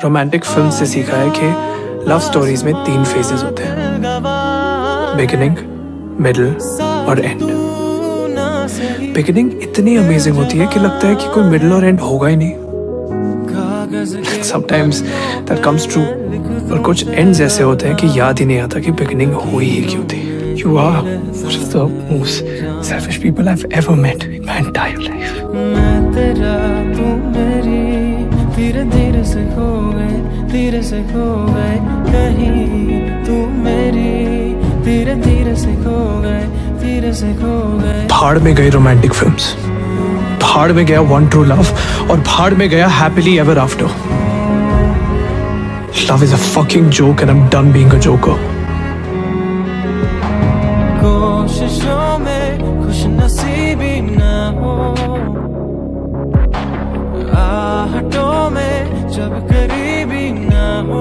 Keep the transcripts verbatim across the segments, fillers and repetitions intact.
Romantic film से सीखा है कि लव स्टोरीज में तीन फेजेस होते हैं, बिगिनिंग, मिडल और एंड। बिगिनिंग इतनी अमेजिंग होती है कि लगता है कि कोई मिडल और एंड होगा ही नहीं। Sometimes that comes true. और कुछ एंड्स ऐसे होते हैं कि याद ही नहीं आता कि बिगिनिंग हुई ही क्यों थी। You are one of the most selfish people I've ever met in my entire life. मैं तेरा तू मेरी, धीरे धीरे से खो गए, धीरे से खो गए कहीं। तू मेरी, धीरे धीरे से खो गए, धीरे से खो गए। भाड़ में गई रोमांटिक फिल्म्स, भाड़ में गया वन ट्रू लव, और भाड़ में गया happily ever after. Love is a fucking joke and I'm done being a joker. कोशिशों में खुश नसीबी ना हो, आहटों में जब करीबी ना हो।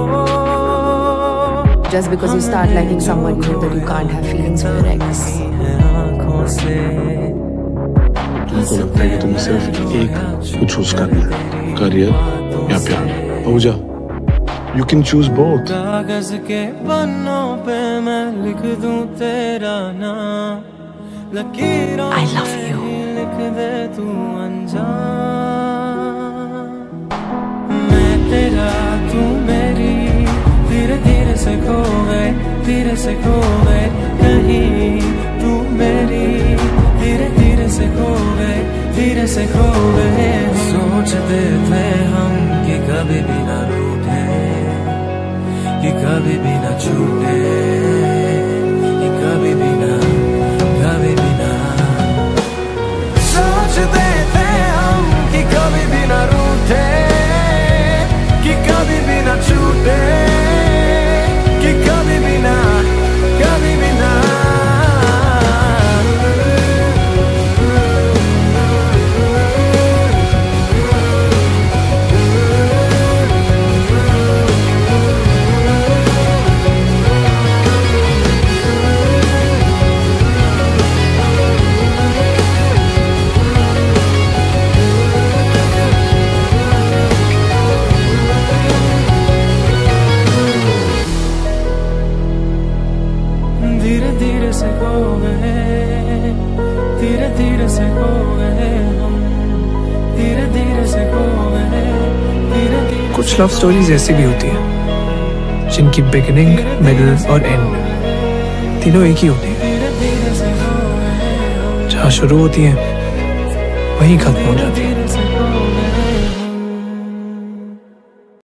Just because you start liking someone new that you can't have feelings for your ex. आँखों से तुमको लगता है कि तुम्हें सिर्फ एक को चूज करना है, करियर या प्यार? पूजा, you can choose both. कागज के पन्नों पे मैं लिख दूं तेरा नाम, लकीरों I love you. लिख दे तू अनजान। मैं तेरा तू मेरी, धीरे धीरे से खो गए, धीरे से खो गए कहीं। तू मेरी, धीरे धीरे से खो गए, धीरे से खो गए। सोचते थे हम कि कभी भी ना रूठे, कि कभी भी ना छूटे, कि कभी भी ना, कभी भी ना। सोचते थे हम कि कभी भी ना रूठे, कि कभी भी ना छूटे, कि कभी भी ना, कभी भी ना। धीरे धीरे से खो गए, धीरे धीरे से खो गए हम, धीरे धीरे से खो गए, धीरे धीरे। कुछ लव स्टोरीज ऐसी भी होती हैं जिनकी बिगिनिंग, मिडल और एंड तीनों एक ही होती हैं। जहाँ शुरू होती हैं वहीं खत्म हो जाती हैं।